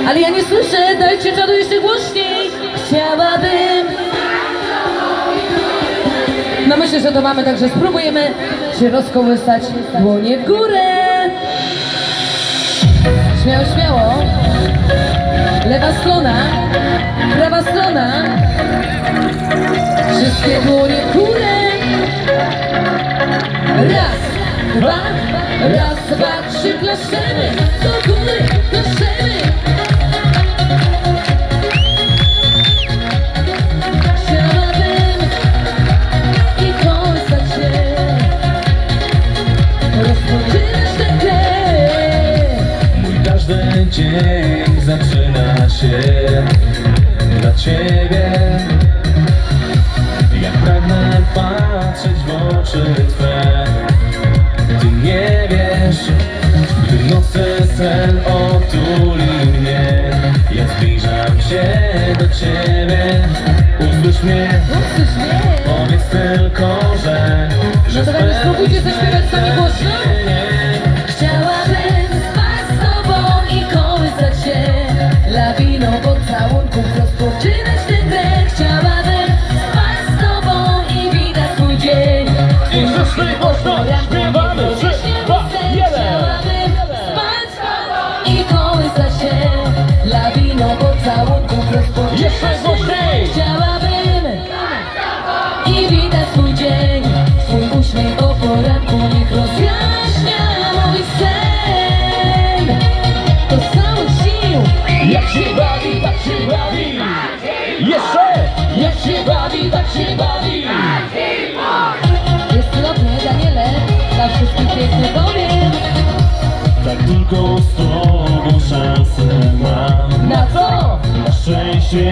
Ale ja nie słyszę, dajcie czadu jeszcze głośniej. Chciałabym. No myślę, że to mamy, także spróbujemy się rozkołysać. Dłonie w górę. Śmiało, śmiało. Lewa strona, prawa strona. Wszystkie dłonie w górę. Raz, dwa, trzy, klaszczemy. Do góry, klaszczemy. Chciałabym i kołysać się, rozpoczynać tę grę. Mój każdy dzień zaczyna się dla ciebie. Ja pragnę patrzeć w oczy twe. Ty nie wiesz, gdy nocny sen otuli mnie. Ja zbliżam się do ciebie. Usłysz mnie, powiedz tylko, że No to tak spróbujcie zaśpiewać sami głośno. Chciałabym spać z tobą i kołysać się lawiną pocałunków, rozpoczynać tę grę. Chciałabym spać z tobą i widać swój dzień. I wszyscy głośno śpiewamy. 3, 2, 1. Chciałabym spać z tobą i kołysać się lawiną pocałunków, rozpoczynać Jeszcze tę grę. głośniej. Chciałabym i widać swój dzień. Twój uśmiech o poranku niech rozjaśnia mój sen. To z całych sił. Jak się bawi, tak się bawi. Jeszcze! Jak się bawi, tak się bawi. Jest cudownie, Daniele, dla wszystkich piękny powiem. Tak tylko z tobą szansę mam. Na co? Na szczęście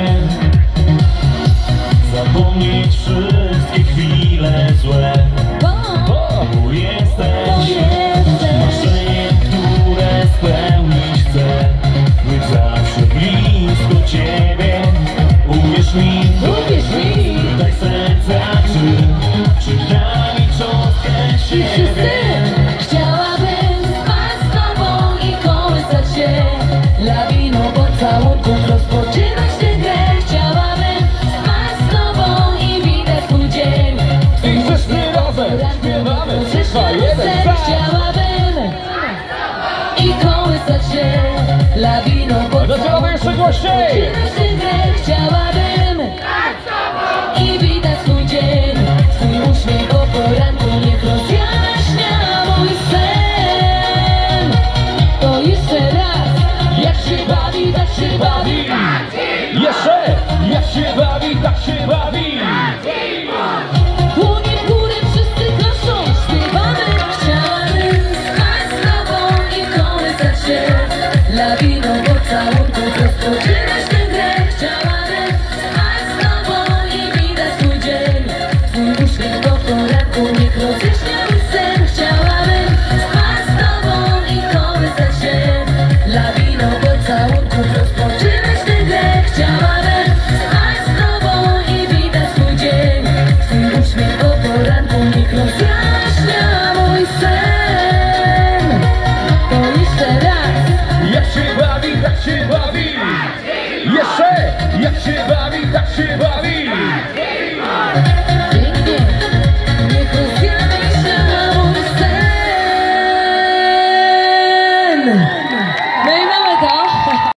zapomnieć wszystkie chwile złe. Bo jesteś marzeniem, które spełnić chcę. Być zawsze blisko ciebie. Uwierz mi, tak serca czy da mi cząstkę siebie. Chciałabym spać z tobą i kołysać się lawiną pocałunków, rozpoczynać tę grę. Chciałabym spać z tobą i widać twój dzień. I wszyscy razem śpiewamy. 3, 2, 1, Chciałabym i kołysać się lawiną zaczynamy jeszcze głośniej. Chciałabym i widać twój dzień. Twój uśmiech o poranku niech rozjaśnia mój sen. To jeszcze raz. Jak się bawi, tak się bawi. Jeszcze! Jak się bawi, tak się bawi. Dłonie w górę, wszyscy klaszczą, śpiewamy. Chciałabym spać z tobą i kołysać się lawiną pocałunków, rozpoczynać tę grę. Chciałabym spać z tobą i widać twój dzień. Twój uśmiech po poranku niech rozjaśnia mój sen. Chciałabym spać z tobą i kołysać się lawiną